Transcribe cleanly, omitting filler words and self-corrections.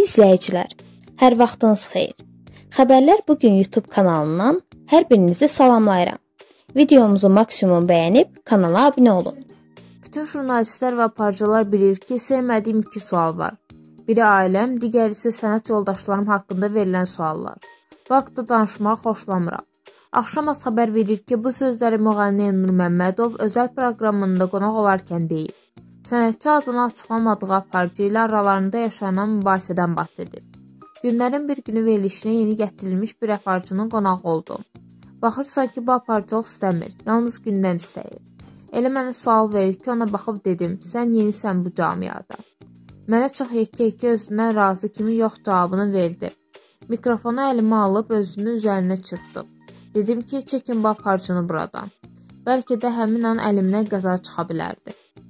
izləyicilər, hər vaxtınız xeyir. Xəbərlər bugün YouTube kanalından hər birinizi salamlayıram. Videomuzu maksimum bəyənib kanala abunə olun. Bütün jurnalistlər və aparıcılar bilir ki, sevmədiyim iki sual var. Biri ailəm, digəri isə sənət yoldaşlarım haqqında verilən suallar. Bu haqda danışmağı xoşlamıram. Axşamaz xəbər verir ki, bu sözləri müğənni Elnur Məmmədov özəl proqramında qonaq olarkən deyib. Sənətçi adını açıqlamadığı aparıcı ilə aralarında yaşanan mübahisədən bəhs edib. Günlərin bir günü verilişinə yeni gətirilmiş bir aparıcının qonağı oldum. Baxırsa ki, bu aparıcılıq istəmir, yalnız gündəm istəyir. Elə mənə sual verir ki, ona baxıb dedim, sən yenisən bu camiada. Mənə çox yekə-yekə özündən razı kimi yox cavabını verdi. Mikrofonu əlimə alıb özünün üzərinə çırpdım. Dedim ki, çəkin bu aparıcını buradan. Bəlkə də həmin an əlimdən qəza çıxa bilərdi.